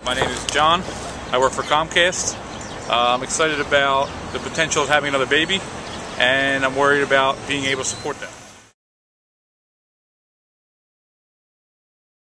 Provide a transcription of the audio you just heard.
My name is John. I work for Comcast. I'm excited about the potential of having another baby, and I'm worried about being able to support that.